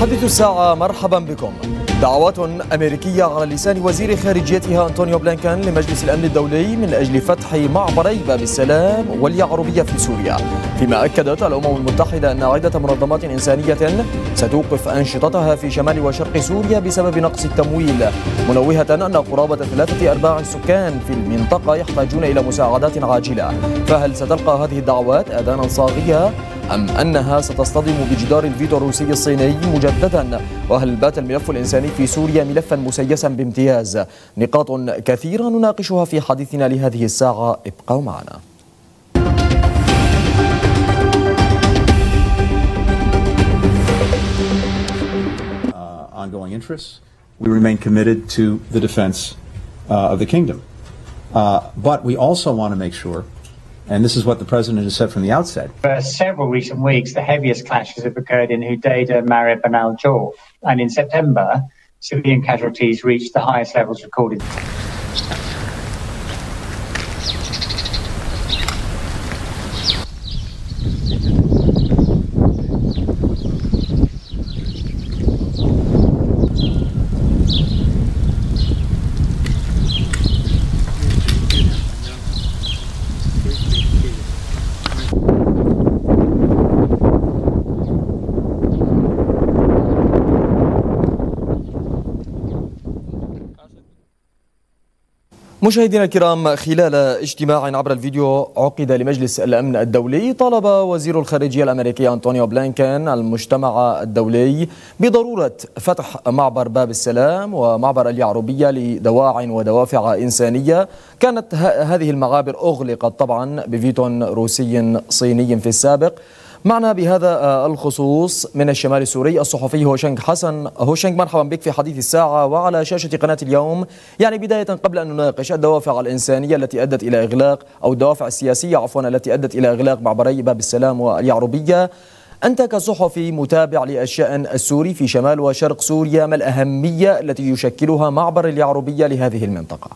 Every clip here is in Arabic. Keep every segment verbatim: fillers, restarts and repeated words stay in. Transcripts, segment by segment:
حديث الساعة، مرحبا بكم. دعوات أمريكية على لسان وزير خارجيتها أنطونيو بلينكن لمجلس الأمن الدولي من أجل فتح معبري باب السلام واليعربية في سوريا، فيما أكدت الأمم المتحدة أن عدة منظمات إنسانية ستوقف أنشطتها في شمال وشرق سوريا بسبب نقص التمويل، منوهة أن قرابة ثلاثة أرباع السكان في المنطقة يحتاجون إلى مساعدات عاجلة. فهل ستلقى هذه الدعوات آذانا صاغية أم أنها ستصطدم بجدار الفيتو الروسي الصيني مجددا؟ وهل بات الملف الإنساني في سوريا ملفا مسيسا بامتياز؟ نقاط كثيرة نناقشها في حديثنا لهذه الساعة، ابقوا معنا. Uh, ongoing interests. We remain committed to the defense uh, of the kingdom. Uh, but we also want to make sure, and this is what the president has said from the outset. For several recent weeks, the heaviest clashes have occurred in Hudaida, Marib and Al-Jawf. And in September, civilian casualties reached the highest levels recorded. مشاهدينا الكرام، خلال اجتماع عبر الفيديو عقد لمجلس الأمن الدولي، طالب وزير الخارجية الأمريكي أنطونيو بلينكن المجتمع الدولي بضرورة فتح معبر باب السلام ومعبر اليعربية لدواع ودوافع إنسانية. كانت هذه المعابر أغلقت طبعا بفيتو روسي صيني في السابق. معنا بهذا الخصوص من الشمال السوري الصحفي هوشنغ حسن. هوشنغ، مرحبا بك في حديث الساعة وعلى شاشة قناة اليوم. يعني بداية قبل أن نناقش الدوافع الإنسانية التي أدت إلى إغلاق، أو الدوافع السياسية عفوا التي أدت إلى إغلاق معبري باب السلام واليعربية، أنت كصحفي متابع للشأن السوري في شمال وشرق سوريا، ما الأهمية التي يشكلها معبر اليعربية لهذه المنطقة؟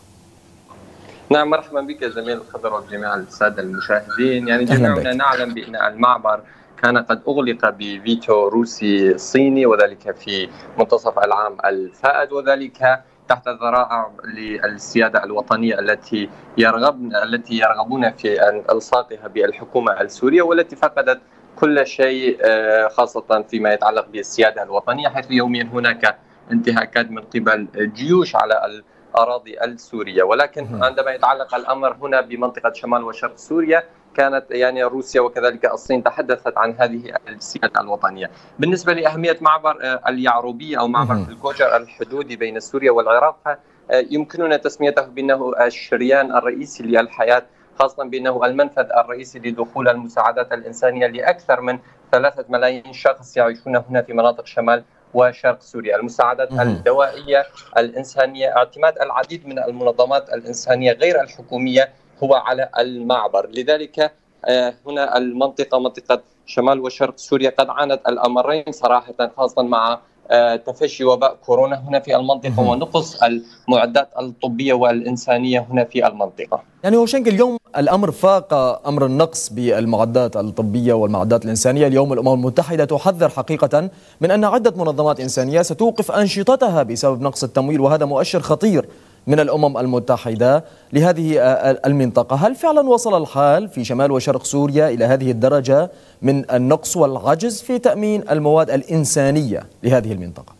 نعم، مرحبا بك يا زميل الخضر وجميع السادة المشاهدين. يعني جميعنا نعلم بأن المعبر كان قد أغلق بفيتو روسي صيني، وذلك في منتصف العام الفائت، وذلك تحت ذرائع للسيادة الوطنية التي يرغب التي يرغبون في أن إلصاقها بالحكومة السورية، والتي فقدت كل شيء خاصة فيما يتعلق بالسيادة الوطنية، حيث يوميا هناك انتهاكات من قبل جيوش على الأراضي السورية. ولكن عندما يتعلق الأمر هنا بمنطقة شمال وشرق سوريا، كانت يعني روسيا وكذلك الصين تحدثت عن هذه السيادة الوطنية. بالنسبة لأهمية معبر اليعربية أو معبر الكوجر الحدودي بين سوريا والعراق، يمكننا تسميته بأنه الشريان الرئيسي للحياة، خاصة بأنه المنفذ الرئيسي لدخول المساعدات الإنسانية لأكثر من ثلاثة ملايين شخص يعيشون هنا في مناطق شمال وشرق سوريا. المساعدات الدوائية الإنسانية، اعتماد العديد من المنظمات الإنسانية غير الحكومية هو على المعبر. لذلك هنا المنطقة منطقة شمال وشرق سوريا قد عانت الأمرين صراحة، خاصة مع تفشي وباء كورونا هنا في المنطقة ونقص المعدات الطبية والإنسانية هنا في المنطقة. يعني هوشنغ، اليوم الأمر فاق أمر النقص بالمعدات الطبية والمعدات الإنسانية. اليوم الأمم المتحدة تحذر حقيقة من أن عدة منظمات إنسانية ستوقف أنشطتها بسبب نقص التمويل، وهذا مؤشر خطير من الأمم المتحدة لهذه المنطقة. هل فعلا وصل الحال في شمال وشرق سوريا إلى هذه الدرجة من النقص والعجز في تأمين المواد الإنسانية لهذه المنطقة؟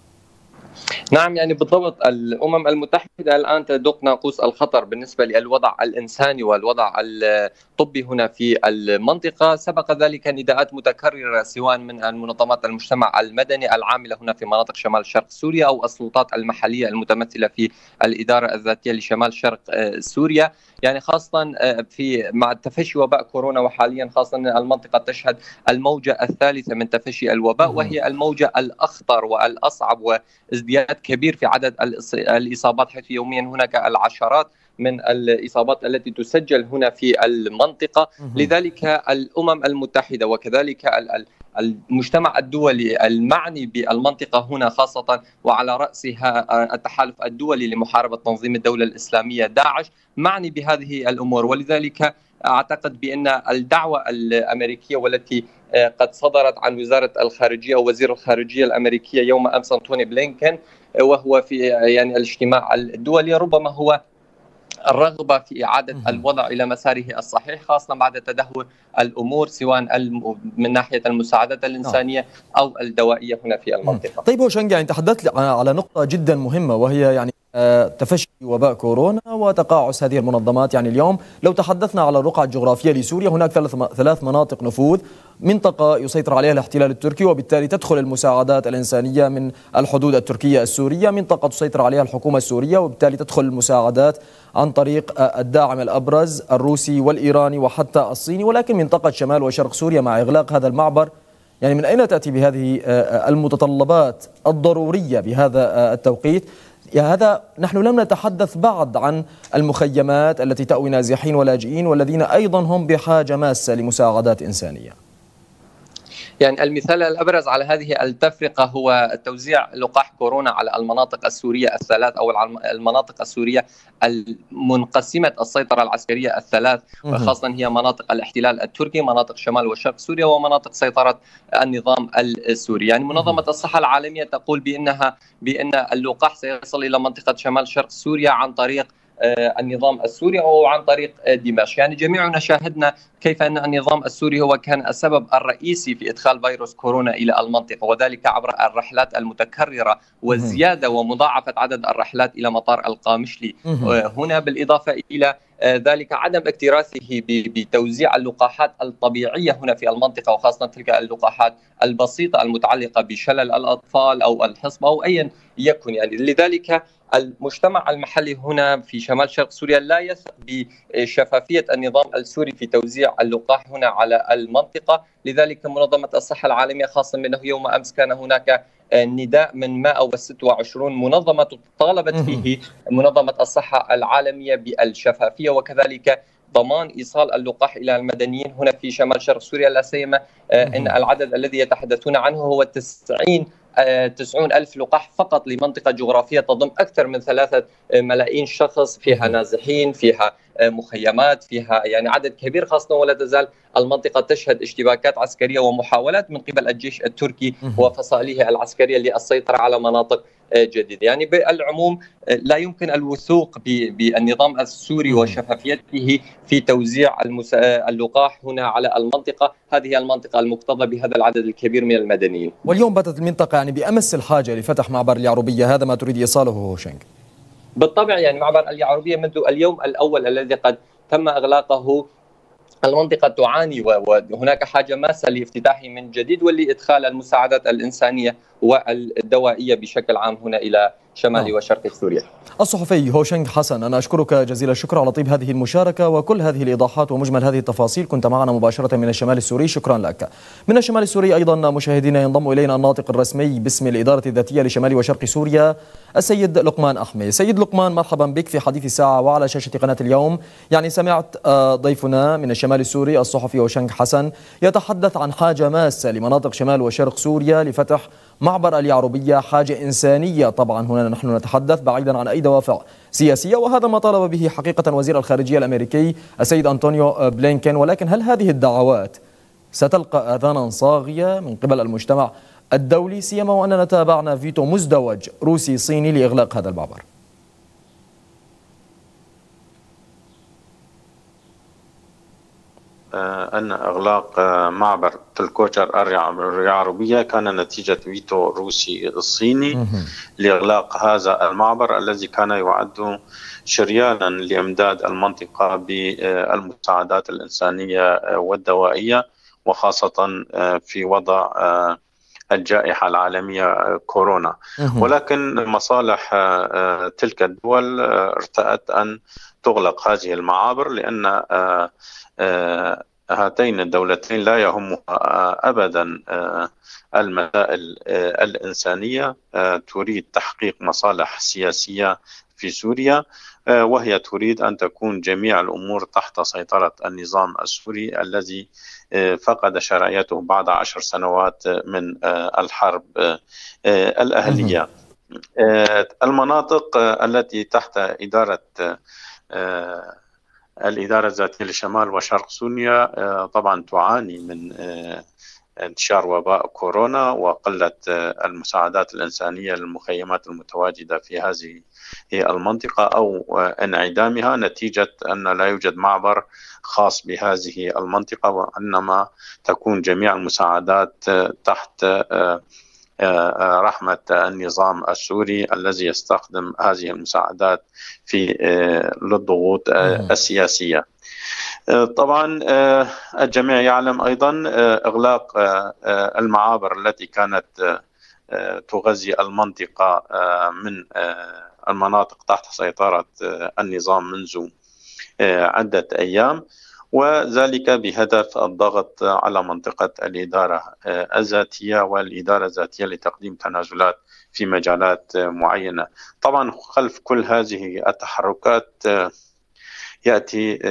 نعم، يعني بالضبط الأمم المتحدة الآن تدق ناقوس الخطر بالنسبة للوضع الإنساني والوضع الطبي هنا في المنطقة. سبق ذلك نداءات متكررة سواء من المنظمات المجتمع المدني العاملة هنا في مناطق شمال شرق سوريا أو السلطات المحلية المتمثلة في الإدارة الذاتية لشمال شرق سوريا، يعني خاصة في مع تفشي وباء كورونا، وحاليا خاصة المنطقة تشهد الموجة الثالثة من تفشي الوباء، وهي الموجة الأخطر والأصعب، وازدياد كبير في عدد الإصابات، حيث يوميا هناك العشرات من الإصابات التي تسجل هنا في المنطقة. لذلك الأمم المتحدة وكذلك المجتمع الدولي المعني بالمنطقة هنا خاصة، وعلى رأسها التحالف الدولي لمحاربة تنظيم الدولة الإسلامية داعش، معني بهذه الأمور. ولذلك أعتقد بأن الدعوة الأمريكية والتي قد صدرت عن وزارة الخارجية أو وزير الخارجية الأمريكية يوم أمس أنتوني بلينكن، وهو في يعني الاجتماع الدولي، ربما هو الرغبة في إعادة الوضع إلى مساره الصحيح، خاصة بعد تدهور الأمور سواء من ناحية المساعدات الإنسانية أو الدوائية هنا في المنطقة. طيب هو شنق، يعني تحدثت على نقطة جدا مهمة، وهي يعني تفشي وباء كورونا وتقاعس هذه المنظمات. يعني اليوم لو تحدثنا على الرقعة الجغرافية لسوريا، هناك ثلاث مناطق نفوذ: منطقة يسيطر عليها الاحتلال التركي وبالتالي تدخل المساعدات الإنسانية من الحدود التركية السورية، منطقة تسيطر عليها الحكومة السورية وبالتالي تدخل المساعدات عن طريق الداعم الأبرز الروسي والإيراني وحتى الصيني، ولكن منطقة شمال وشرق سوريا مع إغلاق هذا المعبر، يعني من أين تأتي بهذه المتطلبات الضرورية بهذا التوقيت؟ هذا نحن لم نتحدث بعد عن المخيمات التي تأوي نازحين ولاجئين والذين أيضا هم بحاجة ماسة لمساعدات إنسانية. يعني المثال الأبرز على هذه التفرقة هو توزيع لقاح كورونا على المناطق السورية الثلاث أو المناطق السورية المنقسمة السيطرة العسكرية الثلاث، وخاصة هي مناطق الاحتلال التركي، مناطق شمال وشرق سوريا، ومناطق سيطرة النظام السوري. يعني منظمة الصحة العالمية تقول بأنها بأن اللقاح سيصل إلى منطقة شمال شرق سوريا عن طريق النظام السوري أو عن طريق دمشق. يعني جميعنا شاهدنا كيف أن النظام السوري هو كان السبب الرئيسي في إدخال فيروس كورونا إلى المنطقة، وذلك عبر الرحلات المتكررة والزيادة ومضاعفة عدد الرحلات إلى مطار القامشلي هنا، بالإضافة إلى ذلك عدم اكتراثه بتوزيع اللقاحات الطبيعية هنا في المنطقة، وخاصة تلك اللقاحات البسيطة المتعلقة بشلل الأطفال أو الحصبة أو أيا يكن. يعني لذلك المجتمع المحلي هنا في شمال شرق سوريا لا يثق بشفافية النظام السوري في توزيع اللقاح هنا على المنطقة. لذلك منظمة الصحة العالمية، خاصة منه يوم أمس كان هناك نداء من مئة وستة وعشرين منظمة طالبت فيه منظمة الصحة العالمية بالشفافية وكذلك ضمان إيصال اللقاح إلى المدنيين هنا في شمال شرق سوريا، لا سيما أن العدد الذي يتحدثون عنه هو تسعين تسعون ألف لقاح فقط لمنطقة جغرافية تضم أكثر من ثلاثة ملايين شخص، فيها نازحين، فيها مخيمات، فيها يعني عدد كبير، خاصة ولا تزال المنطقة تشهد اشتباكات عسكرية ومحاولات من قبل الجيش التركي وفصائله العسكرية للسيطرة على مناطق جديدة. يعني بالعموم لا يمكن الوثوق بالنظام السوري وشفافيته في توزيع اللقاح هنا على المنطقة، هذه المنطقة المكتظة بهذا العدد الكبير من المدنيين. واليوم باتت المنطقة يعني بأمس الحاجة لفتح معبر اليعربية، هذا ما تريد إيصاله هوشنغ؟ بالطبع، يعني معبر اليعربية منذ اليوم الأول الذي قد تم إغلاقه المنطقة تعاني، وهناك حاجة ماسة لافتتاحه من جديد ولإدخال المساعدات الإنسانية والدوائية بشكل عام هنا إلى شمال وشرق سوريا. الصحفي هوشنغ حسن، أنا أشكرك جزيل الشكر على طيب هذه المشاركة وكل هذه الإيضاحات ومجمل هذه التفاصيل، كنت معنا مباشرة من الشمال السوري، شكرا لك. من الشمال السوري أيضا مشاهدينا ينضم إلينا الناطق الرسمي باسم الإدارة الذاتية لشمال وشرق سوريا السيد لقمان أحمد. سيد لقمان، مرحبا بك في حديث الساعة وعلى شاشة قناة اليوم. يعني سمعت ضيفنا من الشمال السوري الصحفي هوشنغ حسن يتحدث عن حاجة ماسة لمناطق شمال وشرق سوريا لفتح معبر اليعربية، حاجة إنسانية طبعا هنا نحن نتحدث بعيدا عن أي دوافع سياسية، وهذا ما طالب به حقيقة وزير الخارجية الأمريكي السيد أنطونيو بلينكن. ولكن هل هذه الدعوات ستلقى آذانا صاغية من قبل المجتمع الدولي، سيما وأننا تابعنا فيتو مزدوج روسي صيني لإغلاق هذا المعبر؟ أن إغلاق معبر تلكوجر اليعربية كان نتيجة فيتو روسي الصيني لإغلاق هذا المعبر الذي كان يعد شريانا لإمداد المنطقة بالمساعدات الإنسانية والدوائية، وخاصة في وضع الجائحة العالمية كورونا. ولكن مصالح تلك الدول ارتأت أن تغلق هذه المعابر، لأن هاتين الدولتين لا يهمها أبدا المسائل الإنسانية، تريد تحقيق مصالح سياسية في سوريا، وهي تريد أن تكون جميع الأمور تحت سيطرة النظام السوري الذي فقد شرعيته بعد عشر سنوات من الحرب الأهلية. المناطق التي تحت إدارة الإدارة الذاتية لشمال وشرق سوريا طبعا تعاني من انتشار وباء كورونا وقلة المساعدات الإنسانية للمخيمات المتواجدة في هذه المنطقة أو انعدامها نتيجة أن لا يوجد معبر خاص بهذه المنطقة، وإنما تكون جميع المساعدات تحت رحمة النظام السوري الذي يستخدم هذه المساعدات في للضغوط السياسية. طبعا الجميع يعلم أيضا إغلاق المعابر التي كانت تغذي المنطقة من المناطق تحت سيطرة النظام منذ عدة أيام، وذلك بهدف الضغط على منطقة الإدارة الذاتية والإدارة الذاتية لتقديم تنازلات في مجالات معينة. طبعا خلف كل هذه التحركات يأتي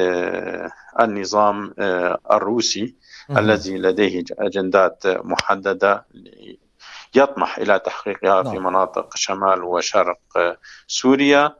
النظام الروسي الذي لديه أجندات محددة يطمح إلى تحقيقها في مناطق شمال وشرق سوريا.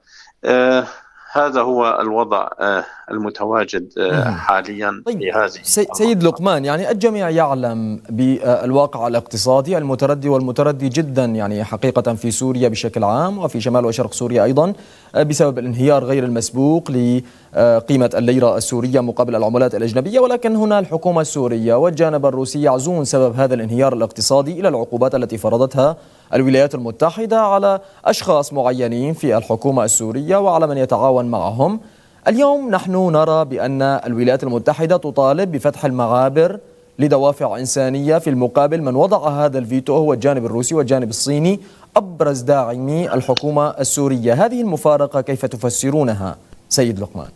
هذا هو الوضع المتواجد حاليا طيب في هذه. سيد لقمان، يعني الجميع يعلم بالواقع الاقتصادي المتردي والمتردي جدا يعني حقيقة في سوريا بشكل عام وفي شمال وشرق سوريا أيضا بسبب الانهيار غير المسبوق لقيمة الليرة السورية مقابل العملات الأجنبية، ولكن هنا الحكومة السورية والجانب الروسي يعزون سبب هذا الانهيار الاقتصادي إلى العقوبات التي فرضتها الولايات المتحدة على أشخاص معينين في الحكومة السورية وعلى من يتعاون معهم. اليوم نحن نرى بأن الولايات المتحدة تطالب بفتح المعابر لدوافع إنسانية، في المقابل من وضع هذا الفيتو هو الجانب الروسي والجانب الصيني أبرز داعمي الحكومة السورية. هذه المفارقة كيف تفسرونها سيد لقمان؟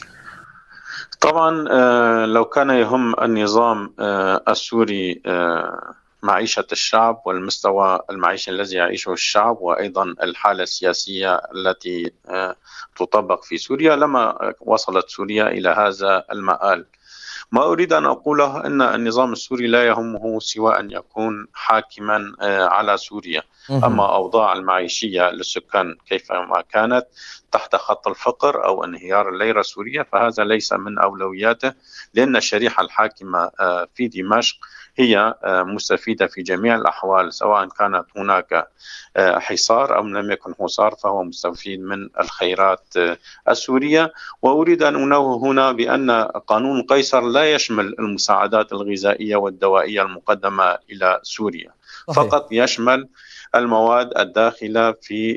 طبعا لو كان يهم النظام السوري معيشة الشعب والمستوى المعيشي الذي يعيشه الشعب وأيضا الحالة السياسية التي تطبق في سوريا لما وصلت سوريا إلى هذا المآل. ما أريد أن أقوله أن النظام السوري لا يهمه سوى أن يكون حاكما على سوريا، أما أوضاع المعيشية للسكان كيفما كانت تحت خط الفقر أو انهيار الليرة السورية فهذا ليس من أولوياته، لأن الشريحة الحاكمة في دمشق هي مستفيدة في جميع الأحوال، سواء كانت هناك حصار أو لم يكن حصار فهو مستفيد من الخيرات السورية. وأريد أن أنوه هنا بأن قانون قيصر لا يشمل المساعدات الغذائية والدوائية المقدمة إلى سوريا، فقط يشمل المواد الداخلة في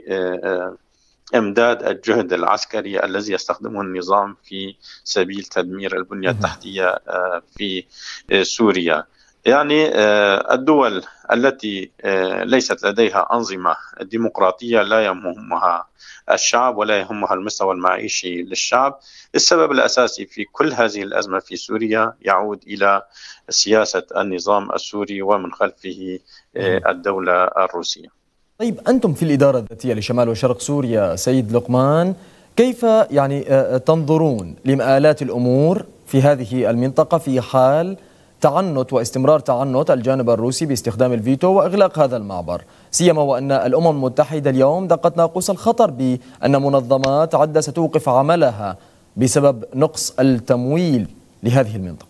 إمداد الجهد العسكري الذي يستخدمه النظام في سبيل تدمير البنية التحتية في سوريا. يعني الدول التي ليست لديها أنظمة ديمقراطية لا يهمها الشعب ولا يهمها المستوى المعيشي للشعب. السبب الأساسي في كل هذه الأزمة في سوريا يعود إلى سياسة النظام السوري ومن خلفه الدولة الروسية. طيب أنتم في الإدارة الذاتية لشمال وشرق سوريا سيد لقمان، كيف يعني تنظرون لمآلات الأمور في هذه المنطقة في حال تعنت واستمرار تعنت الجانب الروسي باستخدام الفيتو وإغلاق هذا المعبر، سيما وأن الأمم المتحدة اليوم دقت ناقوس الخطر بأن منظمات عدة ستوقف عملها بسبب نقص التمويل لهذه المنطقة؟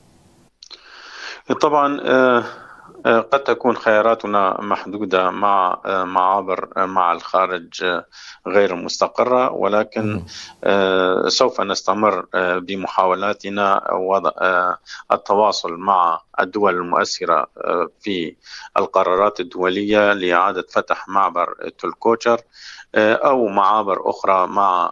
طبعا قد تكون خياراتنا محدودة مع معابر مع الخارج غير مستقرة، ولكن سوف نستمر بمحاولاتنا وضع التواصل مع الدول المؤثرة في القرارات الدولية لإعادة فتح معبر تلكوشر أو معابر أخرى مع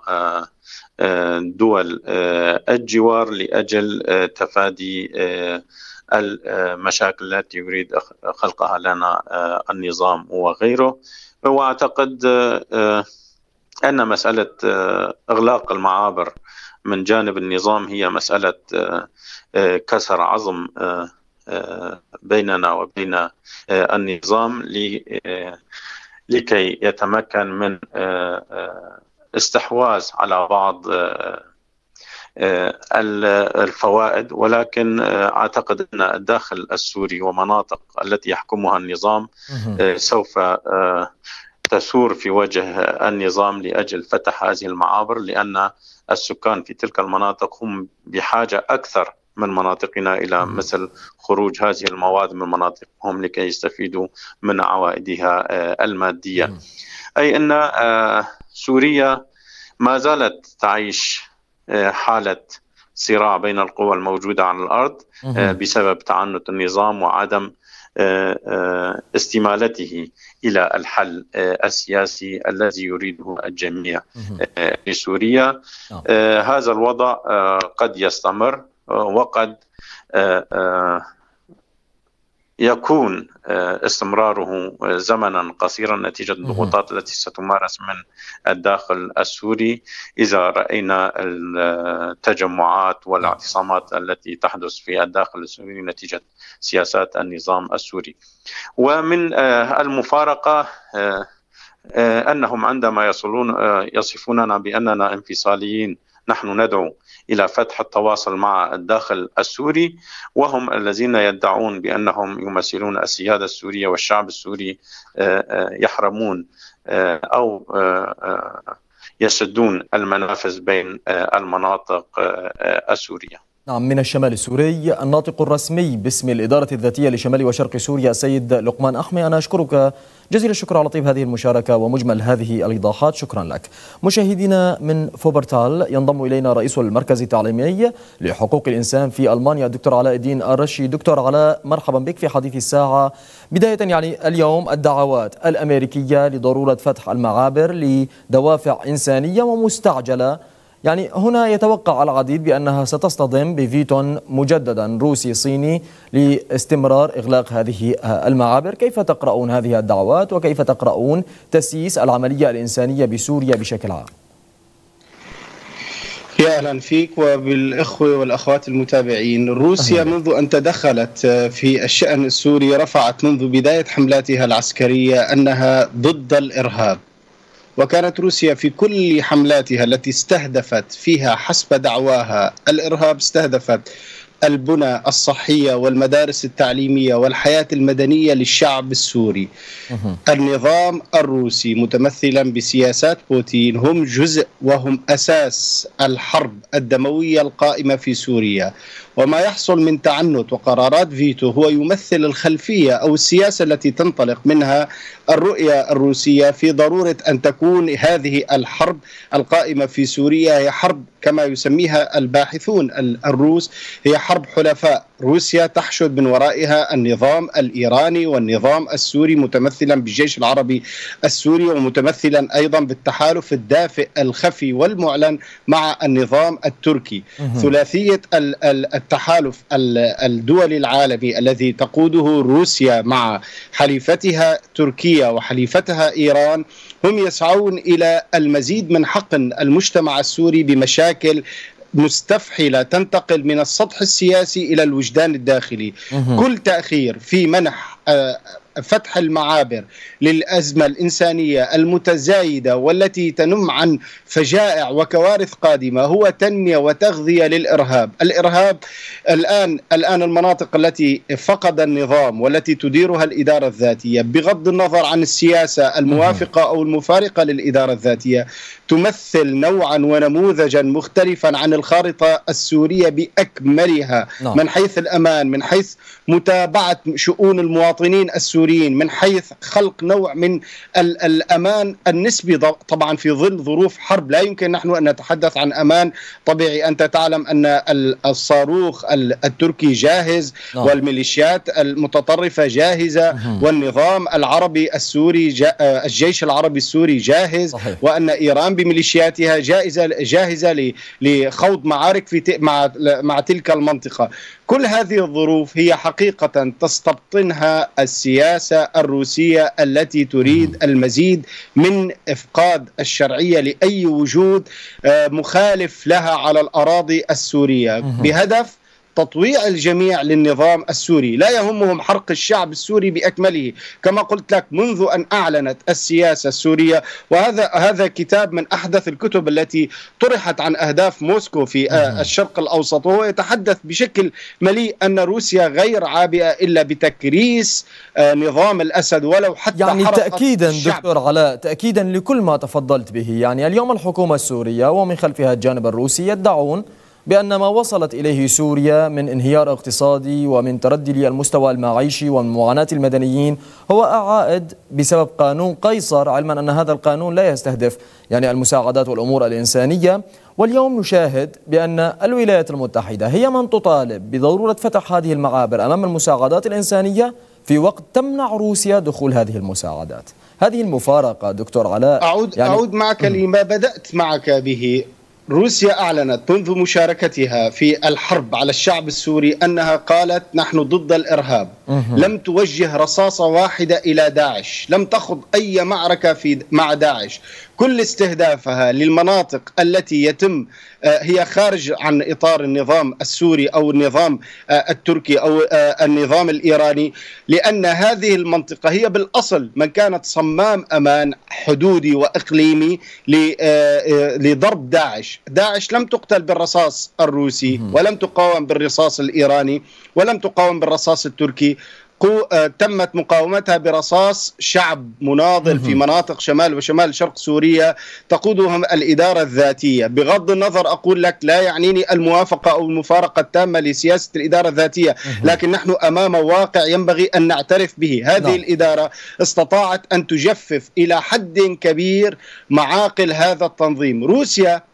دول الجوار لأجل تفادي المشاكل التي يريد خلقها لنا النظام وغيره. وأعتقد أن مسألة إغلاق المعابر من جانب النظام هي مسألة كسر عظم بيننا وبين النظام لكي يتمكن من استحواذ على بعض الفوائد. ولكن أعتقد أن الداخل السوري ومناطق التي يحكمها النظام سوف تثور في وجه النظام لأجل فتح هذه المعابر، لأن السكان في تلك المناطق هم بحاجة أكثر من مناطقنا إلى مثل خروج هذه المواد من مناطقهم لكي يستفيدوا من عوائدها المادية. أي أن سوريا ما زالت تعيش حالة صراع بين القوى الموجودة على الأرض بسبب تعنت النظام وعدم استمالته إلى الحل السياسي الذي يريده الجميع لسوريا. هذا الوضع قد يستمر وقد يكون استمراره زمنا قصيرا نتيجة الضغوطات التي ستمارس من الداخل السوري إذا رأينا التجمعات والاعتصامات التي تحدث في الداخل السوري نتيجة سياسات النظام السوري. ومن المفارقة أنهم عندما يصلون يصفوننا بأننا انفصاليين نحن ندعو إلى فتح التواصل مع الداخل السوري، وهم الذين يدعون بأنهم يمثلون السيادة السورية والشعب السوري يحرمون أو يسدون المنافذ بين المناطق السورية. نعم، من الشمال السوري الناطق الرسمي باسم الإدارة الذاتية لشمال وشرق سوريا السيد لقمان أحمي، أنا أشكرك جزيل الشكر على طيب هذه المشاركة ومجمل هذه الإيضاحات، شكرا لك. مشاهدينا من فوبرتال ينضم إلينا رئيس المركز التعليمي لحقوق الإنسان في ألمانيا الدكتور علاء الدين الرشي. دكتور علاء، مرحبا بك في حديث الساعة. بداية يعني اليوم الدعوات الأمريكية لضرورة فتح المعابر لدوافع إنسانية ومستعجلة، يعني هنا يتوقع العديد بأنها ستصطدم بفيتو مجددا روسي صيني لاستمرار إغلاق هذه المعابر. كيف تقرؤون هذه الدعوات وكيف تقرؤون تسييس العملية الإنسانية بسوريا بشكل عام؟ يا أهلا فيك وبالإخوة والأخوات المتابعين. روسيا منذ أن تدخلت في الشأن السوري رفعت منذ بداية حملاتها العسكرية أنها ضد الإرهاب، وكانت روسيا في كل حملاتها التي استهدفت فيها حسب دعواها الإرهاب استهدفت البنى الصحية والمدارس التعليمية والحياة المدنية للشعب السوري. النظام الروسي متمثلا بسياسات بوتين هم جزء وهم أساس الحرب الدموية القائمة في سوريا، وما يحصل من تعنت وقرارات فيتو هو يمثل الخلفية أو السياسة التي تنطلق منها الرؤية الروسية في ضرورة أن تكون هذه الحرب القائمة في سوريا هي حرب كما يسميها الباحثون الروس، هي حرب حلفاء. روسيا تحشد من ورائها النظام الإيراني والنظام السوري متمثلا بالجيش العربي السوري ومتمثلا أيضا بالتحالف الدافئ الخفي والمعلن مع النظام التركي. ثلاثية التحالف الدولي العالمي الذي تقوده روسيا مع حليفتها تركيا وحليفتها إيران هم يسعون إلى المزيد من حقن المجتمع السوري بمشاكل مستفحلة تنتقل من السطح السياسي إلى الوجدان الداخلي. كل تأخير في منح فتح المعابر للأزمة الإنسانية المتزايدة والتي تنم عن فجائع وكوارث قادمة هو تنمية وتغذية للإرهاب. الإرهاب الآن الآن المناطق التي فقد النظام والتي تديرها الإدارة الذاتية بغض النظر عن السياسة الموافقة أو المفارقة للإدارة الذاتية تمثل نوعا ونموذجا مختلفا عن الخارطة السورية بأكملها من حيث الأمان، من حيث متابعة شؤون المواطنين السوريين، من حيث خلق نوع من الأمان النسبي طبعا في ظل ظروف حرب. لا يمكن نحن أن نتحدث عن أمان طبيعي. أنت تعلم أن الصاروخ التركي جاهز والميليشيات المتطرفة جاهزة والنظام العربي السوري الجيش العربي السوري جاهز، وأن إيران بميليشياتها جاهزة جاهزة لخوض معارك في مع مع تلك المنطقة. كل هذه الظروف هي حقيقة تستبطنها السياسة الروسية التي تريد المزيد من إفقاد الشرعية لأي وجود مخالف لها على الأراضي السورية بهدف تطويع الجميع للنظام السوري. لا يهمهم حرق الشعب السوري بأكمله كما قلت لك منذ أن أعلنت السياسة السورية. وهذا هذا كتاب من أحدث الكتب التي طرحت عن أهداف موسكو في الشرق الأوسط، وهو يتحدث بشكل مليء أن روسيا غير عابئة إلا بتكريس نظام الأسد ولو حتى يعني حرقت تأكيدا الشعب. دكتور علاء، تأكيدا لكل ما تفضلت به، يعني اليوم الحكومة السورية ومن خلفها الجانب الروسي يدعون بأن ما وصلت إليه سوريا من انهيار اقتصادي ومن تردي للمستوى المعيشي ومن معاناة المدنيين هو عائد بسبب قانون قيصر، علما أن هذا القانون لا يستهدف يعني المساعدات والأمور الإنسانية. واليوم نشاهد بأن الولايات المتحدة هي من تطالب بضرورة فتح هذه المعابر أمام المساعدات الإنسانية في وقت تمنع روسيا دخول هذه المساعدات. هذه المفارقة دكتور علاء أعود, يعني أعود معك لما بدأت معك به. روسيا أعلنت منذ مشاركتها في الحرب على الشعب السوري أنها قالت نحن ضد الإرهاب. لم توجه رصاصة واحدة إلى داعش، لم تخض أي معركة في مع داعش. كل استهدافها للمناطق التي يتم هي خارج عن إطار النظام السوري أو النظام التركي أو النظام الإيراني، لأن هذه المنطقة هي بالأصل من كانت صمام أمان حدودي وإقليمي لضرب داعش. داعش لم تقتل بالرصاص الروسي ولم تقاوم بالرصاص الإيراني ولم تقاوم بالرصاص التركي، تمت مقاومتها برصاص شعب مناضل في مناطق شمال وشمال شرق سوريا تقودهم الإدارة الذاتية. بغض النظر أقول لك لا يعنيني الموافقة أو المفارقة التامة لسياسة الإدارة الذاتية، لكن نحن أمام واقع ينبغي أن نعترف به. هذه نعم. الإدارة استطاعت أن تجفف إلى حد كبير معاقل هذا التنظيم. روسيا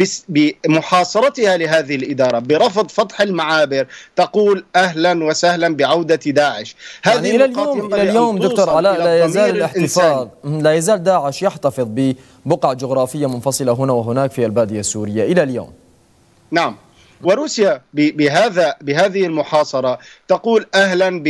بمحاصرتها لهذه الإدارة برفض فتح المعابر تقول أهلا وسهلا بعودة داعش. هذه يعني إلى اليوم, إلى اليوم دكتور علاء لا يزال الاحتفاظ لا يزال داعش يحتفظ ببقع جغرافية منفصلة هنا وهناك في البادية السورية إلى اليوم. نعم، وروسيا بهذا بهذه المحاصرة تقول أهلا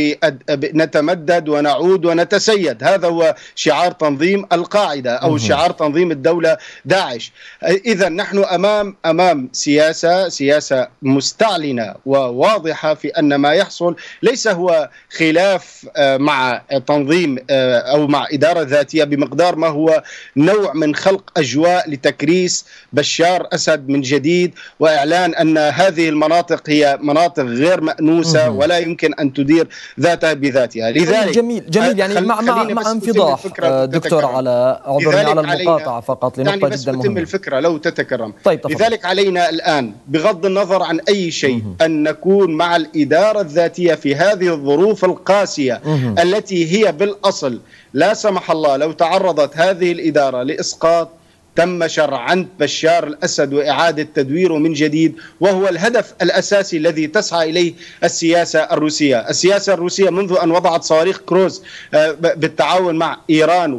نتمدد ونعود ونتسيد. هذا هو شعار تنظيم القاعدة أو شعار تنظيم الدولة داعش. إذا نحن أمام أمام سياسة سياسة مستعلنة وواضحة في أن ما يحصل ليس هو خلاف مع تنظيم أو مع إدارة ذاتية بمقدار ما هو نوع من خلق أجواء لتكريس بشار أسد من جديد وإعلان أن هذه المناطق هي مناطق غير مأنوسة ولا يمكن أن تدير ذاتها بذاتها. لذلك جميل جميل يعني مع مع مع انفضاح دكتور علاء، اعذرني على المقاطعة فقط لنقطة يعني جدا مهمة. الفكرة لو تتكرم. طيب لذلك علينا الآن بغض النظر عن أي شيء أن نكون مع الإدارة الذاتية في هذه الظروف القاسية التي هي بالأصل لا سمح الله لو تعرضت هذه الإدارة لإسقاط تم شرعنت بشار الأسد وإعادة تدويره من جديد، وهو الهدف الأساسي الذي تسعى إليه السياسة الروسية. السياسة الروسية منذ أن وضعت صواريخ كروز بالتعاون مع إيران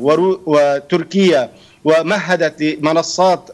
وتركيا ومهدت منصات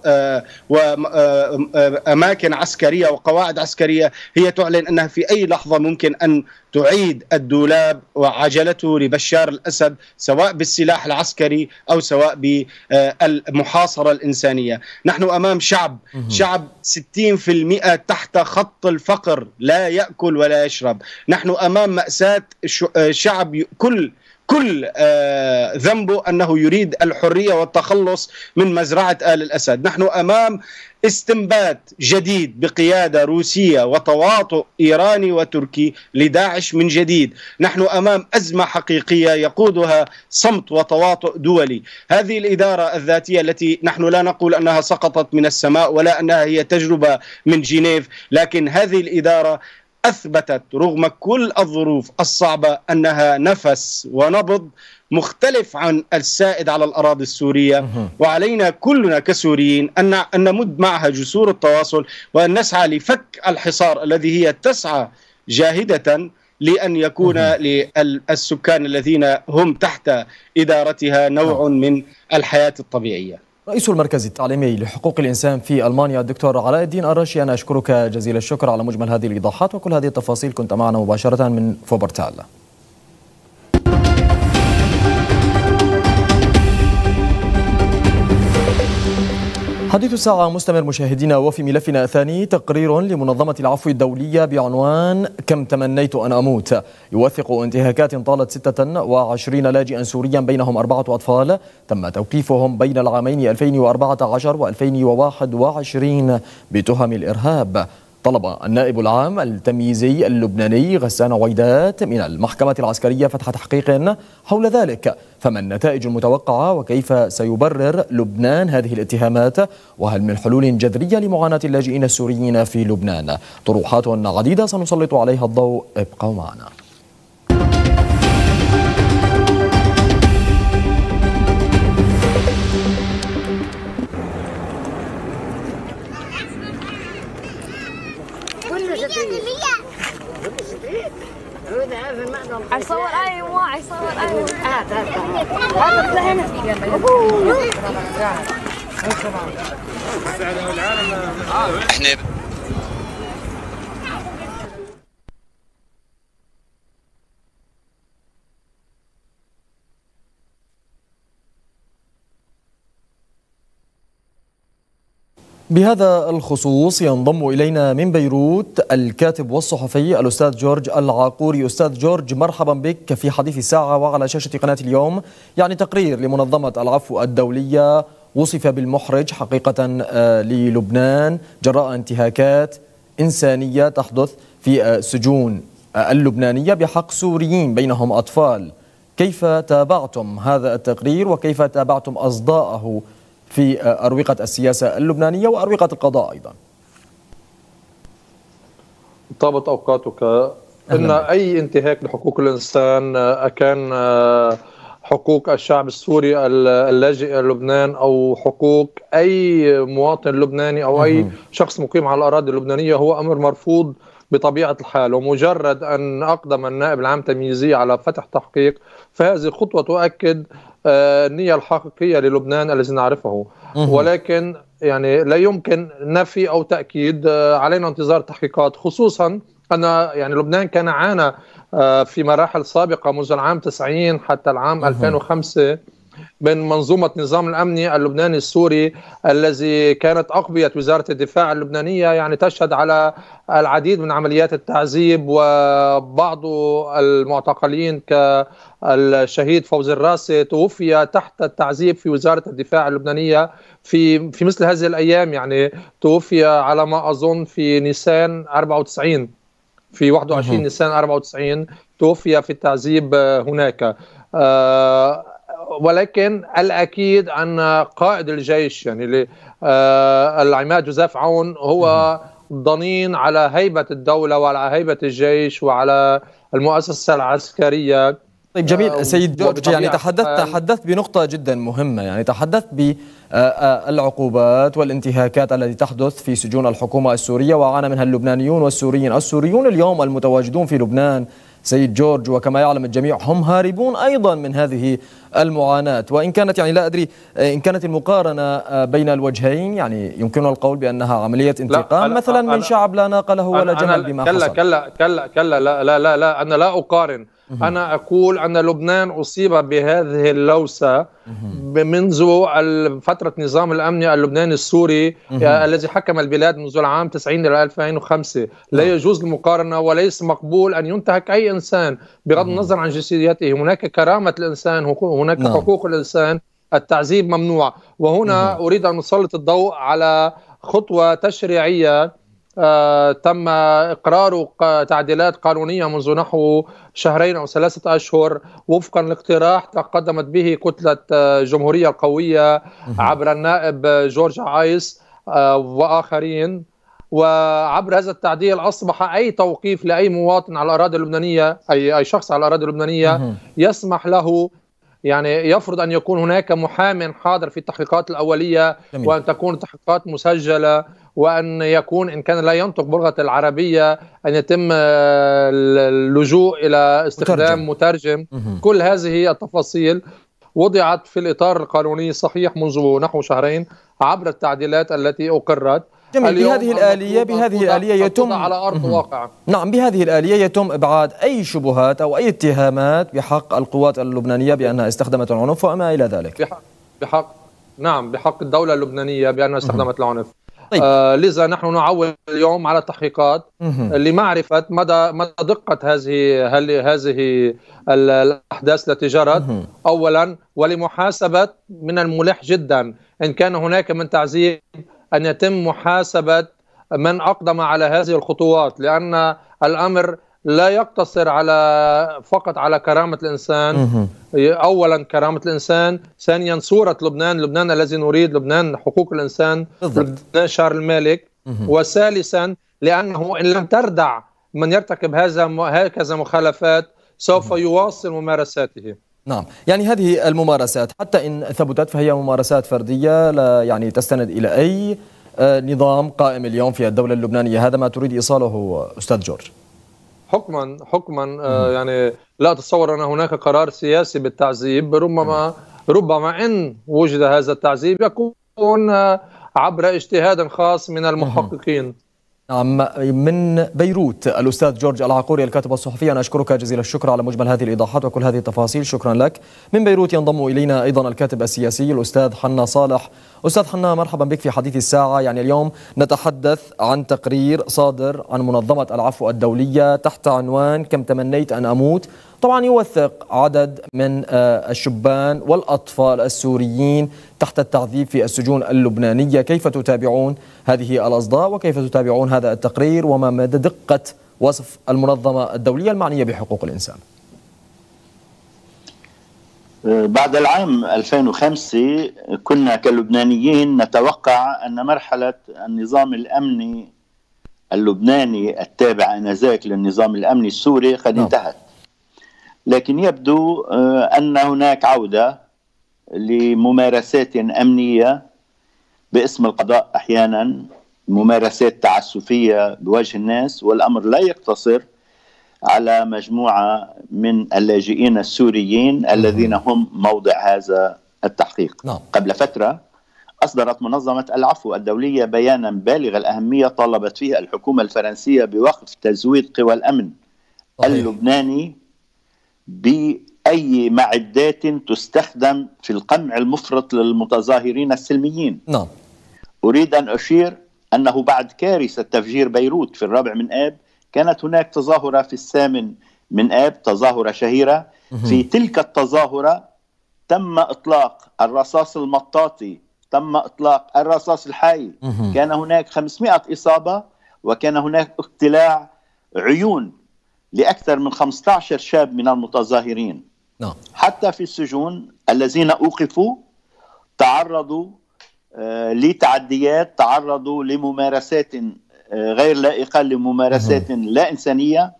وأماكن عسكرية وقواعد عسكرية، هي تعلن أنها في أي لحظة ممكن أن تعيد الدولاب وعجلته لبشار الأسد سواء بالسلاح العسكري أو سواء بالمحاصرة الإنسانية. نحن أمام شعب شعب ستين بالمئة تحت خط الفقر، لا يأكل ولا يشرب. نحن أمام مأساة شعب كل كل آه ذنبه أنه يريد الحرية والتخلص من مزرعة آل الأسد. نحن أمام استنبات جديد بقيادة روسية وتواطؤ إيراني وتركي لداعش من جديد. نحن أمام أزمة حقيقية يقودها صمت وتواطؤ دولي. هذه الإدارة الذاتية التي نحن لا نقول أنها سقطت من السماء ولا أنها هي تجربة من جنيف، لكن هذه الإدارة أثبتت رغم كل الظروف الصعبة أنها نفس ونبض مختلف عن السائد على الأراضي السورية، وعلينا كلنا كسوريين أن أن نمد معها جسور التواصل وأن نسعى لفك الحصار الذي هي تسعى جاهدة لأن يكون للسكان الذين هم تحت إدارتها نوع من الحياة الطبيعية. رئيس المركز التعليمي لحقوق الإنسان في ألمانيا الدكتور علاء الدين الرشي، أنا أشكرك جزيل الشكر على مجمل هذه الإيضاحات وكل هذه التفاصيل. كنت معنا مباشرة من فوبرتال. حديث الساعة مستمر مشاهدينا، وفي ملفنا الثاني تقرير لمنظمة العفو الدولية بعنوان كم تمنيت أن أموت، يوثق انتهاكات طالت ستة وعشرين لاجئا سوريا بينهم أربعة أطفال تم توقيفهم بين العامين ألفين وأربعة عشر وألفين وواحد وعشرين بتهم الإرهاب. طلب النائب العام التمييزي اللبناني غسان عويدات من المحكمة العسكرية فتح تحقيق حول ذلك، فما النتائج المتوقعة وكيف سيبرر لبنان هذه الاتهامات، وهل من حلول جذرية لمعاناة اللاجئين السوريين في لبنان؟ طروحات عديدة سنسلط عليها الضوء، ابقوا معنا. عيصور ايوه عيصور ايوه هات هات هات هنا احنا بهذا الخصوص ينضم إلينا من بيروت الكاتب والصحفي الأستاذ جورج العاقوري. أستاذ جورج، مرحبا بك في حديث الساعة وعلى شاشة قناة اليوم. يعني تقرير لمنظمة العفو الدولية وصف بالمحرج حقيقة للبنان جراء انتهاكات إنسانية تحدث في السجون اللبنانية بحق سوريين بينهم أطفال. كيف تابعتم هذا التقرير وكيف تابعتم أصداءه في أروقة السياسة اللبنانية وأروقة القضاء أيضا؟ طابت أوقاتك. إن أي انتهاك لحقوق الإنسان كان حقوق الشعب السوري اللاجئ لبنان أو حقوق أي مواطن لبناني أو أي شخص مقيم على الأراضي اللبنانية هو أمر مرفوض بطبيعة الحال. ومجرد أن أقدم النائب العام تمييزي على فتح تحقيق فهذه خطوة تؤكد النية الحقيقية للبنان الذي نعرفه، ولكن يعني لا يمكن نفي أو تأكيد. علينا انتظار تحقيقات، خصوصا أن يعني لبنان كان عانى في مراحل سابقة منذ العام تسعين حتى العام ألفين وخمسة من منظومة نظام الأمني اللبناني السوري الذي كانت أقبية وزارة الدفاع اللبنانية يعني تشهد على العديد من عمليات التعذيب، وبعض المعتقلين كالشهيد فوزي الراسي توفي تحت التعذيب في وزارة الدفاع اللبنانية في في مثل هذه الأيام. يعني توفي على ما أظن في نيسان أربعة وتسعين، في واحد وعشرين نيسان أربعة وتسعين توفي في التعذيب هناك. أه ولكن الأكيد أن قائد الجيش يعني العماد جوزيف عون هو ضنين على هيبة الدولة وعلى هيبة الجيش وعلى المؤسسة العسكرية. طيب جميل سيد جورج، يعني تحدثت تحدثت بنقطة جدا مهمة، يعني تحدثت بالعقوبات والانتهاكات التي تحدث في سجون الحكومة السورية وعانى منها اللبنانيون والسوريين. السوريون اليوم المتواجدون في لبنان سيد جورج وكما يعلم الجميع هم هاربون أيضا من هذه المعاناة، وإن كانت يعني لا أدري إن كانت المقارنة بين الوجهين يعني يمكننا القول بأنها عملية انتقام مثلا من شعب لا ناق له ولا جمل بما كلا حصل. كلا كلا كلا لا لا لا لا أنا لا أقارن. أنا أقول أن لبنان أصيب بهذه اللوسة منذ فترة نظام الأمن اللبناني السوري الذي حكم البلاد منذ العام تسعين إلى ألفين وخمسة. لا يجوز المقارنة وليس مقبول أن ينتهك أي إنسان بغض النظر عن جنسيته. هناك كرامة الإنسان، هناك حقوق الإنسان، التعذيب ممنوع. وهنا أريد أن نسلط الضوء على خطوة تشريعية آه تم إقرار تعديلات قانونية منذ نحو شهرين أو ثلاثة أشهر وفقا لاقتراح تقدمت به كتلة الجمهورية القوية عبر النائب جورج عايس آه وآخرين. وعبر هذا التعديل أصبح أي توقيف لأي مواطن على الأراضي اللبنانية، أي أي شخص على الأراضي اللبنانية يسمح له يعني يفرض أن يكون هناك محامٍ حاضر في التحقيقات الأولية جميل. وأن تكون التحقيقات مسجلة، وأن يكون إن كان لا ينطق بلغة العربية أن يتم اللجوء إلى استخدام مترجم, مترجم. كل هذه التفاصيل وضعت في الإطار القانوني صحيح منذ نحو شهرين عبر التعديلات التي أقرت. جميل. بهذه الآلية بهذه الآلية يتم على أرض واقع. نعم بهذه الآلية يتم إبعاد أي شبهات أو أي اتهامات بحق القوات اللبنانية بأنها استخدمت العنف وما إلى ذلك. بحق, بحق نعم بحق الدولة اللبنانية بأنها استخدمت العنف. طيب. آه لذا نحن نعول اليوم على التحقيقات لمعرفة مدى مدى دقة هذه هذه الأحداث التي جرت أولا، ولمحاسبة من الملح جدا إن كان هناك من تعذيب أن يتم محاسبة من أقدم على هذه الخطوات، لأن الأمر لا يقتصر على فقط على كرامة الإنسان. أولا كرامة الإنسان، ثانيا صورة لبنان، لبنان الذي نريد، لبنان حقوق الإنسان، لبنان شارل الملك، وثالثا لأنه إن لم تردع من يرتكب هذا هكذا مخالفات سوف يواصل ممارساته. نعم، يعني هذه الممارسات حتى إن ثبتت فهي ممارسات فردية لا يعني تستند إلى أي نظام قائم اليوم في الدولة اللبنانية. هذا ما تريد إيصاله أستاذ جورج؟ حكما حكما آه يعني لا أتصور أن هناك قرار سياسي بالتعذيب، ربما ربما إن وجد هذا التعذيب يكون آه عبر اجتهاد خاص من المحققين. نعم، من بيروت الأستاذ جورج العقوري الكاتب الصحفي، أنا أشكرك جزيل الشكر على مجمل هذه الإيضاحات وكل هذه التفاصيل، شكرا لك. من بيروت ينضم إلينا أيضا الكاتب السياسي الأستاذ حنا صالح. أستاذ حنا، مرحبا بك في حديث الساعة. يعني اليوم نتحدث عن تقرير صادر عن منظمة العفو الدولية تحت عنوان كم تمنيت أن أموت. طبعا يوثق عدد من الشبان والأطفال السوريين تحت التعذيب في السجون اللبنانية. كيف تتابعون هذه الأصداء وكيف تتابعون هذا التقرير وما مدى دقة وصف المنظمة الدولية المعنية بحقوق الإنسان؟ بعد العام ألفين وخمسة كنا كلبنانيين نتوقع أن مرحلة النظام الأمني اللبناني التابع آنذاك للنظام الأمني السوري قد انتهت، لكن يبدو أن هناك عودة لممارسات أمنية باسم القضاء، أحيانا ممارسات تعسفية بوجه الناس، والأمر لا يقتصر على مجموعة من اللاجئين السوريين الذين هم موضع هذا التحقيق. نعم. قبل فترة أصدرت منظمة العفو الدولية بيانا بالغ الأهمية طالبت فيه الحكومة الفرنسية بوقف تزويد قوى الأمن صحيح. اللبناني بأي معدات تستخدم في القمع المفرط للمتظاهرين السلميين. نعم. أريد أن أشير أنه بعد كارثة تفجير بيروت في الرابع من آب كانت هناك تظاهرة في الثامن من آب، تظاهرة شهيرة. في تلك التظاهرة تم إطلاق الرصاص المطاطي، تم إطلاق الرصاص الحي، كان هناك خمسمائة إصابة، وكان هناك اقتلاع عيون لأكثر من خمسة عشر شاب من المتظاهرين. نعم. حتى في السجون الذين أوقفوا تعرضوا آه لتعديات، تعرضوا لممارسات آه غير لائقة، لممارسات لا إنسانية،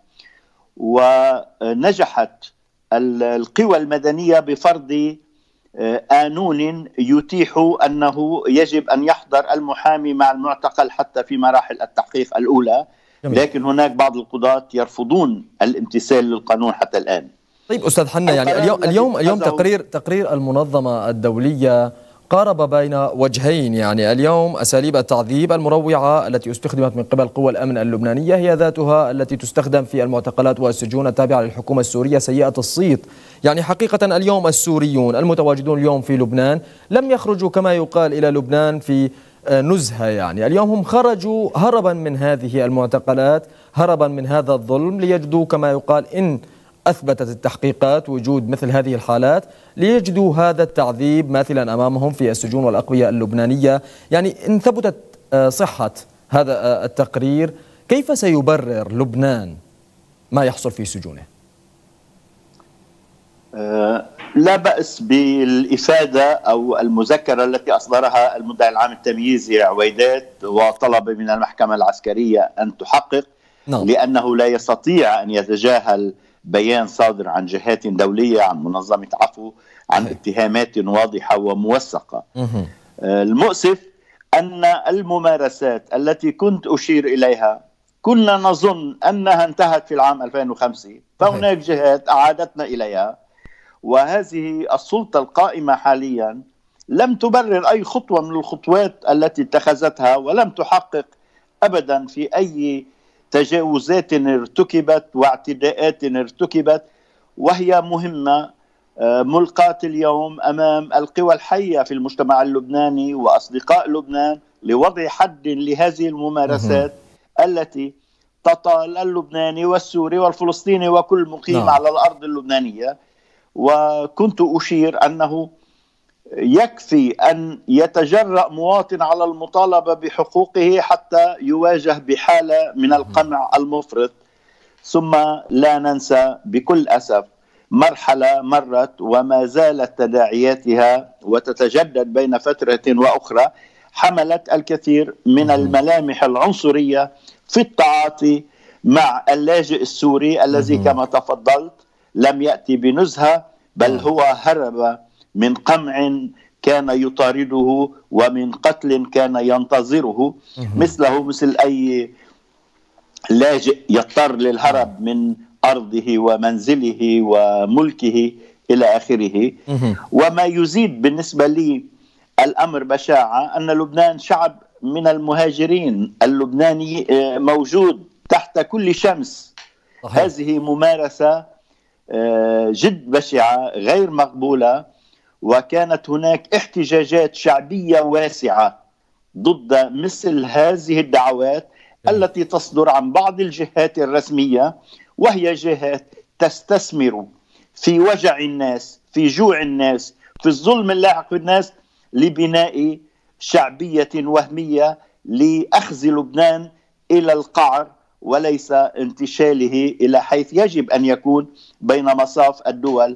ونجحت القوى المدنية بفرض آه قانون يتيح أنه يجب أن يحضر المحامي مع المعتقل حتى في مراحل التحقيق الأولى. لكن هناك بعض القضاة يرفضون الامتثال للقانون حتى الآن. طيب أستاذ حنا، يعني اليوم اليوم اليوم تقرير تقرير المنظمة الدولية قارب بين وجهين. يعني اليوم أساليب التعذيب المروعة التي استخدمت من قبل قوى الأمن اللبنانية هي ذاتها التي تستخدم في المعتقلات والسجون التابعة للحكومة السورية سيئة الصيت. يعني حقيقة اليوم السوريون المتواجدون اليوم في لبنان لم يخرجوا كما يقال إلى لبنان في نزهة. يعني اليوم هم خرجوا هربا من هذه المعتقلات، هربا من هذا الظلم، ليجدوا كما يقال إن أثبتت التحقيقات وجود مثل هذه الحالات ليجدوا هذا التعذيب ماثلا أمامهم في السجون والأقوية اللبنانية. يعني إن ثبتت صحة هذا التقرير كيف سيبرر لبنان ما يحصل في سجونه؟ أه لا بأس بالإفادة أو المذكرة التي أصدرها المدعي العام التمييزي عويدات وطلب من المحكمة العسكرية أن تحقق. نعم. لأنه لا يستطيع أن يتجاهل بيان صادر عن جهات دولية، عن منظمة عفو، عن اتهامات واضحة وموثقة. أه المؤسف أن الممارسات التي كنت أشير إليها كنا نظن أنها انتهت في العام ألفين وخمسة، فهناك جهات أعادتنا إليها، وهذه السلطة القائمة حاليا لم تبرر أي خطوة من الخطوات التي اتخذتها، ولم تحقق أبدا في أي تجاوزات ارتكبت واعتداءات ارتكبت، وهي مهمة ملقاة اليوم أمام القوى الحية في المجتمع اللبناني وأصدقاء لبنان لوضع حد لهذه الممارسات التي تطال اللبناني والسوري والفلسطيني وكل مقيم. نعم. على الأرض اللبنانية. وكنت أشير أنه يكفي أن يتجرأ مواطن على المطالبة بحقوقه حتى يواجه بحالة من القمع المفرط. ثم لا ننسى بكل أسف مرحلة مرت وما زالت تداعياتها وتتجدد بين فترة وأخرى، حملت الكثير من الملامح العنصرية في التعاطي مع اللاجئ السوري الذي كما تفضلت لم يأتي بنزهة، بل هو هرب من قمع كان يطارده ومن قتل كان ينتظره، مثله مثل أي لاجئ يضطر للهرب من أرضه ومنزله وملكه إلى آخره. وما يزيد بالنسبة لي الأمر بشاعة أن لبنان شعب من المهاجرين، اللبناني موجود تحت كل شمس. هذه ممارسة جد بشعة غير مقبولة، وكانت هناك احتجاجات شعبية واسعة ضد مثل هذه الدعوات التي تصدر عن بعض الجهات الرسمية، وهي جهات تستثمر في وجع الناس، في جوع الناس، في الظلم اللاحق بالناس، لبناء شعبية وهمية لأخذ لبنان إلى القعر وليس انتشاله إلى حيث يجب أن يكون بين مصاف الدول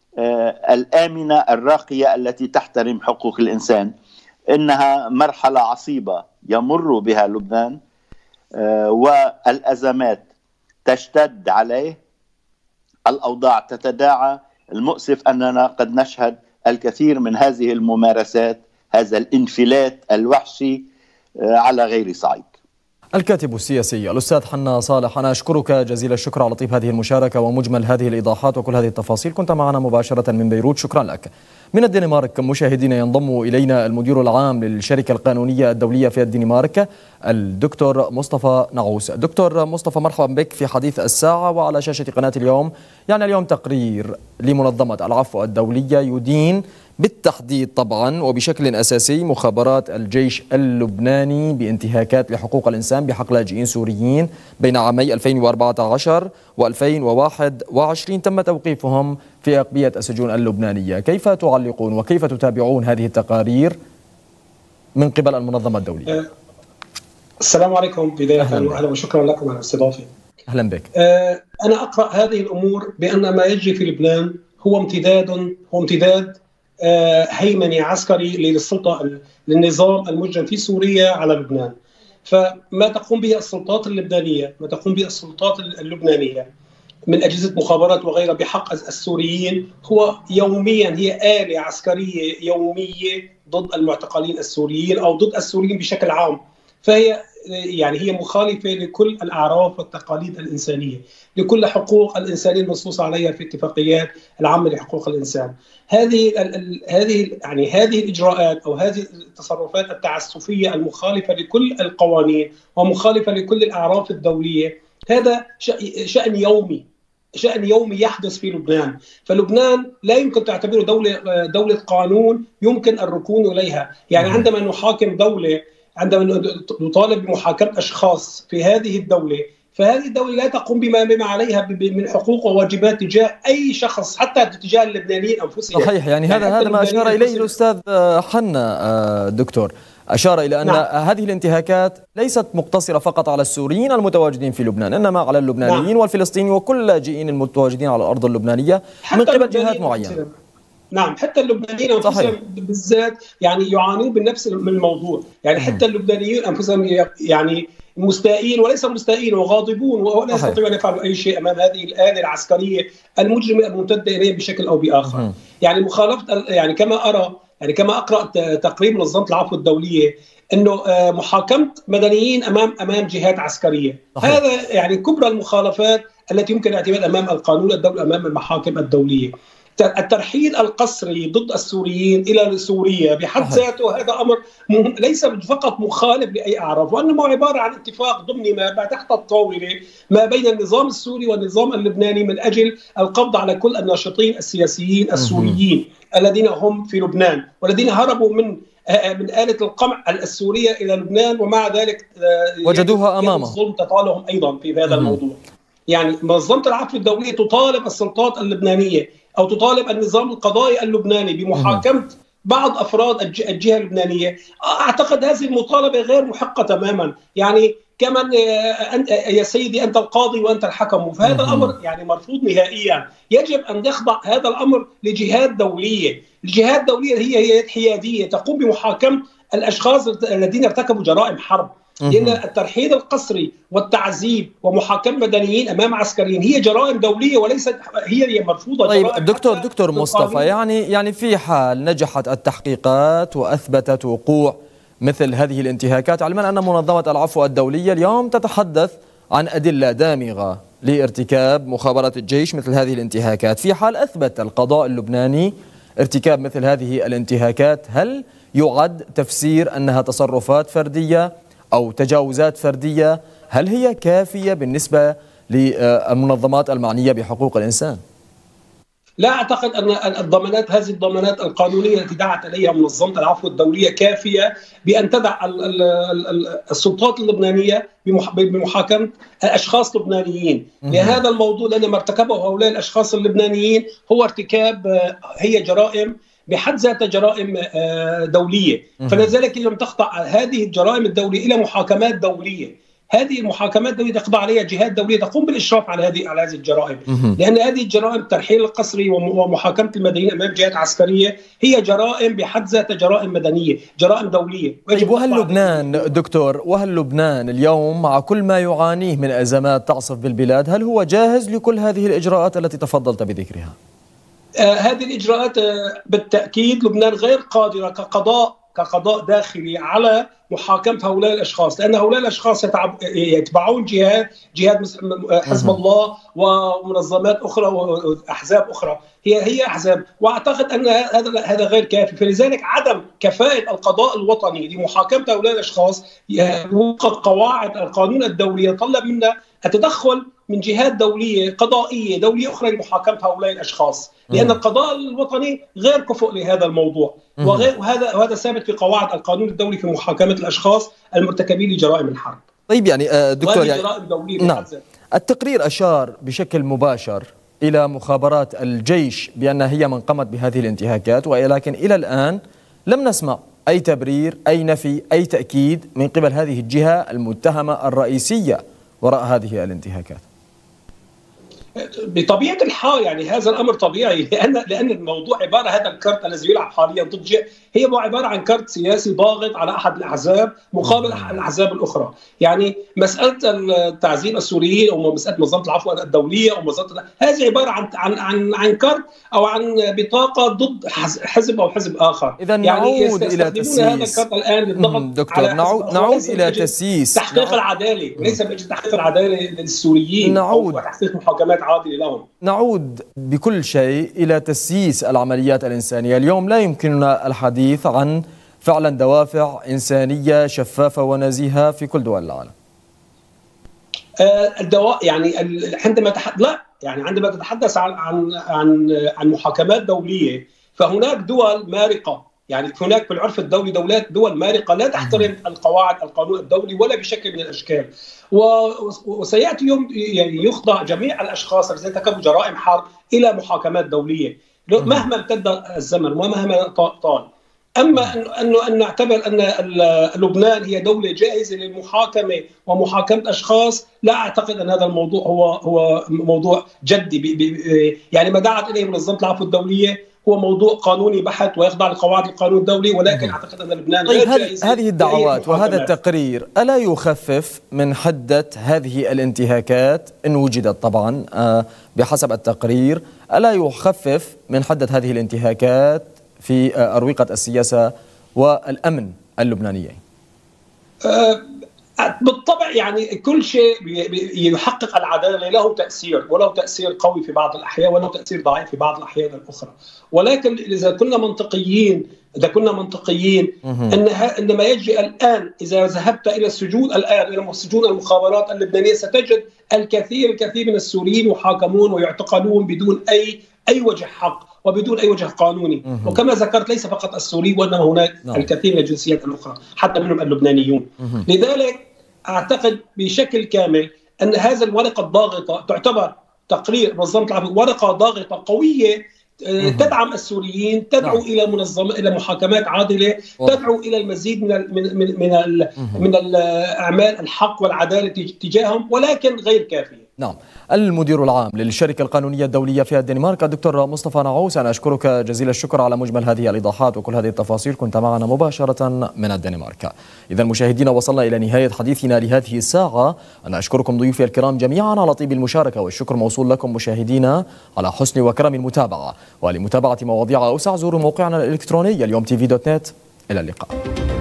الآمنة الراقية التي تحترم حقوق الإنسان. إنها مرحلة عصيبة يمر بها لبنان، والأزمات تشتد عليه، الأوضاع تتداعى. المؤسف أننا قد نشهد الكثير من هذه الممارسات، هذا الانفلات الوحشي على غير صعيد. الكاتب السياسي الأستاذ حنا صالح، أنا أشكرك جزيل الشكر على طيب هذه المشاركة ومجمل هذه الإيضاحات وكل هذه التفاصيل. كنت معنا مباشرة من بيروت، شكرا لك. من الدنمارك مشاهدينا ينضم إلينا المدير العام للشركة القانونية الدولية في الدنمارك الدكتور مصطفى نعوس. دكتور مصطفى، مرحبا بك في حديث الساعة وعلى شاشة قناة اليوم. يعني اليوم تقرير لمنظمة العفو الدولية يدين بالتحديد طبعا وبشكل أساسي مخابرات الجيش اللبناني بانتهاكات لحقوق الإنسان بحق لاجئين سوريين بين عامي ألفين وأربعة عشر وألفين وواحد وعشرين تم توقيفهم في أقبية السجون اللبنانية. كيف تعلقون وكيف تتابعون هذه التقارير من قبل المنظمة الدولية؟ السلام عليكم بداية، وأهلا وشكرا لكم على استضافتي. أهلا بك. أنا أقرأ هذه الأمور بأن ما يجري في لبنان هو امتداد هو امتداد هيمني عسكري للسلطة للنظام المجرم في سوريا على لبنان. فما تقوم به السلطات اللبنانية ما تقوم به السلطات اللبنانية من أجهزة مخابرات وغيرها بحق السوريين هو يوميا هي آلة عسكرية يومية ضد المعتقلين السوريين أو ضد السوريين بشكل عام. فهي يعني هي مخالفة لكل الأعراف والتقاليد الإنسانية، لكل حقوق الإنسانية المنصوص عليها في اتفاقيات العامة لحقوق الإنسان. هذه هذه يعني هذه الإجراءات أو هذه التصرفات التعسفية المخالفة لكل القوانين ومخالفة لكل الأعراف الدولية، هذا شأن يومي شأن يومي يحدث في لبنان. فلبنان لا يمكن تعتبره دولة دولة قانون يمكن الركون إليها. يعني عندما نحاكم دولة، عندما نطالب بمحاكمة أشخاص في هذه الدولة، فهذه الدولة لا تقوم بما بما عليها من حقوق وواجبات تجاه أي شخص، حتى تجاه اللبنانيين أنفسهم. صحيح، يعني, يعني هذا هذا ما أشار إليه الأستاذ حنا دكتور، أشار إلى أن نعم. هذه الانتهاكات ليست مقتصرة فقط على السوريين المتواجدين في لبنان، إنما على اللبنانيين نعم. والفلسطينيين وكل اللاجئين المتواجدين على الأرض اللبنانية من قبل جهات معينة. نعم، حتى اللبنانيين انفسهم بالذات يعني يعانون من نفس الموضوع. يعني حتى اللبنانيين انفسهم يعني مستائين وليس مستائين وغاضبون ولا يستطيعون ان يفعلوا اي شيء امام هذه الآلة العسكرية المجرمة الممتدة اليهم بشكل او باخر. مم. يعني مخالفة يعني كما ارى يعني كما اقرا تقرير منظمة العفو الدولية انه محاكمة مدنيين امام امام جهات عسكرية. صحيح. هذا يعني كبرى المخالفات التي يمكن الاعتماد امام القانون الدولي امام المحاكم الدولية. الترحيل القسري ضد السوريين إلى سوريا بحد ذاته هذا أمر ليس فقط مخالف لأي أعراف، وإنما عبارة عن اتفاق ضمني ما تحت الطاولة ما بين النظام السوري والنظام اللبناني من أجل القبض على كل الناشطين السياسيين السوريين الذين هم في لبنان والذين هربوا من من آلة القمع السورية إلى لبنان، ومع ذلك وجدوها أمامهم الظلم تطالهم أيضا في هذا الموضوع. يعني منظمة العفو الدولية تطالب السلطات اللبنانية أو تطالب النظام القضائي اللبناني بمحاكمة بعض افراد الجهه اللبنانيه. اعتقد هذه المطالبه غير محقه تماما، يعني كمان يا سيدي انت القاضي وانت الحكم، فهذا الامر يعني مرفوض نهائيا. يجب ان يخضع هذا الامر لجهات دوليه، الجهات الدوليه هي هي حياديه تقوم بمحاكمه الاشخاص الذين ارتكبوا جرائم حرب، لان الترحيل القسري والتعذيب ومحاكمه مدنيين امام عسكريين هي جرائم دوليه وليست هي مرفوضه. طيب دكتور دكتور مصطفى، يعني يعني في حال نجحت التحقيقات واثبتت وقوع مثل هذه الانتهاكات، علما ان منظمه العفو الدوليه اليوم تتحدث عن ادله دامغه لارتكاب مخابرات الجيش مثل هذه الانتهاكات، في حال اثبت القضاء اللبناني ارتكاب مثل هذه الانتهاكات، هل يعد تفسير انها تصرفات فرديه أو تجاوزات فردية؟ هل هي كافية بالنسبة للمنظمات المعنية بحقوق الإنسان؟ لا أعتقد أن الضمانات هذه الضمانات القانونية التي دعت إليها منظمة العفو الدولية كافية بأن تدع السلطات اللبنانية بمحاكمة أشخاص لبنانيين لهذا الموضوع، لأن ما ارتكبه هؤلاء الأشخاص اللبنانيين هو ارتكاب هي جرائم بحد ذاتها جرائم دولية، فلذلك لم تخضع هذه الجرائم الدولية إلى محاكمات دولية. هذه المحاكمات الدولية تخضع عليها جهات دولية تقوم بالإشراف على هذه على هذه الجرائم، لأن هذه الجرائم الترحيل القسري ومحاكمة المدنيين أمام جهات عسكرية هي جرائم بحد ذاتها جرائم مدنية، جرائم دولية. طيب وهل لبنان دكتور، وهل لبنان اليوم مع كل ما يعانيه من أزمات تعصف بالبلاد، هل هو جاهز لكل هذه الإجراءات التي تفضلت بذكرها؟ آه هذه الإجراءات آه بالتأكيد لبنان غير قادرة كقضاء كقضاء داخلي على محاكمة هؤلاء الأشخاص، لأن هؤلاء الأشخاس يتبعون جهات جهات حزب الله ومنظمات أخرى وأحزاب أخرى، هي هي أحزاب، وأعتقد أن هذا هذا غير كافي، فلذلك عدم كفاءة القضاء الوطني لمحاكمة هؤلاء الأشخاص وفق قواعد القانون الدولي يتطلب منا التدخل من جهات دولية قضائية دولية أخرى لمحاكمة هؤلاء الأشخاص، لأن القضاء الوطني غير كفؤ لهذا الموضوع، وغير وهذا وهذا ثابت في قواعد القانون الدولي في محاكمة الأشخاص المرتكبين لجرائم الحرب. طيب يعني دكتور، يعني جرائم دولية نعم، التقرير أشار بشكل مباشر إلى مخابرات الجيش بأنها هي من قامت بهذه الانتهاكات، ولكن إلى الآن لم نسمع أي تبرير، أي نفي، أي تأكيد من قبل هذه الجهة المتهمة الرئيسية وراء هذه الانتهاكات. بطبيعة الحال يعني هذا الأمر طبيعي، لأن لأن الموضوع عبارة هذا الكرت الذي يلعب حاليا ضد هي عبارة عن كرت سياسي ضاغط على أحد الأحزاب مقابل الأحزاب الأخرى، يعني مسألة التعذيب السوريين أو مسألة منظمة العفو الدولية أو منظمة هذه عبارة عن عن عن عن كرت أو عن بطاقة ضد حزب أو حزب آخر. إذا يعني نعود إلى تسييس هذا الكرت الآن للضغط دكتور، على نعود نعود إلى تسييس تحقيق نعود. العدالة، ليس من أجل تحقيق العدالة للسوريين نعود أو تحقيق محاكمات عادلة لهم. نعود بكل شيء إلى تسييس العمليات الإنسانية. اليوم لا يمكننا الحديث عن فعلا دوافع إنسانية شفافة ونزيهة في كل دول العالم. آه الدواء يعني عندما تحدث لا يعني عندما تتحدث عن عن عن عن محاكمات دولية، فهناك دول مارقة، يعني هناك في العرف الدولي دولات دول مارقة لا تحترم القواعد القانون الدولي ولا بشكل من الأشكال، وسيأتي يوم يعني يخضع جميع الأشخاص الذين ارتكبوا جرائم حرب إلى محاكمات دولية مهما امتد الزمن ومهما طال. أما أنه أن نعتبر أن لبنان هي دولة جاهزة للمحاكمة ومحاكمة أشخاص، لا أعتقد أن هذا الموضوع هو هو موضوع جدي، يعني ما دعت إليه منظمة العفو الدولية هو موضوع قانوني بحت ويخضع لقواعد القانون الدولي، ولكن أعتقد أن لبنان غير طيب جاهز. هذه الدعوات وهذا التقرير ألا يخفف من حدة هذه الانتهاكات إن وجدت طبعا بحسب التقرير، ألا يخفف من حدة هذه الانتهاكات في أروقة السياسة والأمن اللبنانيين؟ أه بالطبع، يعني كل شيء يحقق العدالة له تأثير، وله تأثير قوي في بعض الأحيان وله تأثير ضعيف في بعض الأحيان الأخرى، ولكن إذا كنا منطقيين إذا كنا منطقيين أن أن ما يجري الآن، إذا ذهبت إلى السجون الآن إلى سجون المخابرات اللبنانية ستجد الكثير الكثير من السوريين يحاكمون ويعتقلون بدون أي أي وجه حق وبدون أي وجه قانوني، وكما ذكرت ليس فقط السوري وإنما هناك نعم. الكثير من الجنسيات الأخرى حتى منهم اللبنانيون. لذلك أعتقد بشكل كامل أن هذا الورقة الضاغطة تعتبر تقرير منظمة العفو ورقة ضاغطة قوية تدعم السوريين، تدعو نعم. الى منظمه الى محاكمات عادله، تدعو الى المزيد من ال من من من, ال من الاعمال الحق والعداله تجاههم، ولكن غير كافيه. نعم. المدير العام للشركه القانونيه الدوليه في الدنمارك الدكتور مصطفى نعوس، انا اشكرك جزيل الشكر على مجمل هذه الايضاحات وكل هذه التفاصيل، كنت معنا مباشره من الدنمارك. اذا مشاهدينا وصلنا الى نهايه حديثنا لهذه الساعه، انا اشكركم ضيوفي الكرام جميعا على طيب المشاركه، والشكر موصول لكم مشاهدينا على حسن وكرم المتابعه، ولمتابعه مواضيع اوسع زوروا موقعنا الالكتروني اليوم تي في دوت نت. الى اللقاء.